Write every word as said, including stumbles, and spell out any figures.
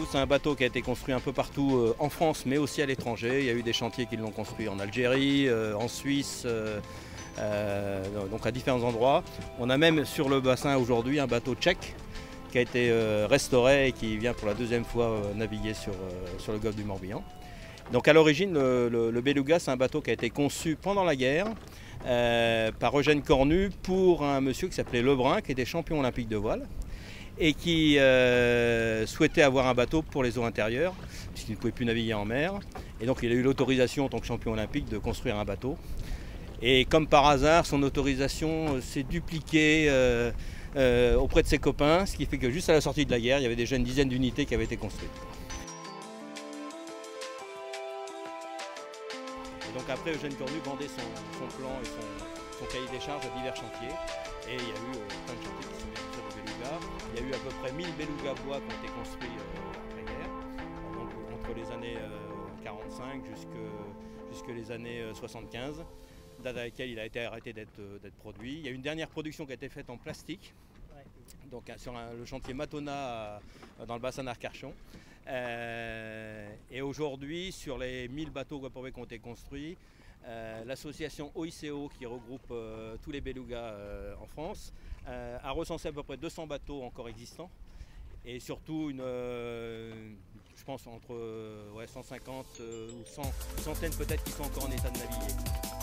C'est un bateau qui a été construit un peu partout en France, mais aussi à l'étranger. Il y a eu des chantiers qui l'ont construit en Algérie, en Suisse, euh, donc à différents endroits. On a même sur le bassin aujourd'hui un bateau tchèque qui a été restauré et qui vient pour la deuxième fois naviguer sur, sur le golfe du Morbihan. Donc à l'origine, le, le, le Beluga, c'est un bateau qui a été conçu pendant la guerre euh, par Eugène Cornu pour un monsieur qui s'appelait Lebrun, qui était champion olympique de voile et qui euh, souhaitait avoir un bateau pour les eaux intérieures, puisqu'il ne pouvait plus naviguer en mer. Et donc il a eu l'autorisation en tant que champion olympique de construire un bateau. Et comme par hasard, son autorisation s'est dupliquée euh, euh, auprès de ses copains, ce qui fait que juste à la sortie de la guerre, il y avait déjà une dizaine d'unités qui avaient été construites. Et donc après, Eugène Cornu vendait son, son plan et son, son cahier des charges à divers chantiers. Et il y a eu euh, plein de chantiers qui sont venus sur le Beluga. Il y a eu à peu près mille Beluga bois qui ont été construits euh, après-guerre, donc entre les années euh, quarante-cinq jusque, jusque les années soixante-quinze, date à laquelle il a été arrêté d'être d'être produit. Il y a eu une dernière production qui a été faite en plastique, donc sur un, le chantier Matona à, dans le bassin d'Arcarchon. Euh, et aujourd'hui, sur les mille bateaux qui ont été construits, euh, l'association O I C O, qui regroupe euh, tous les belugas euh, en France, euh, a recensé à peu près deux cents bateaux encore existants et surtout une, euh, je pense entre euh, ouais, cent cinquante euh, ou cent centaines peut-être qui sont encore en état de naviguer.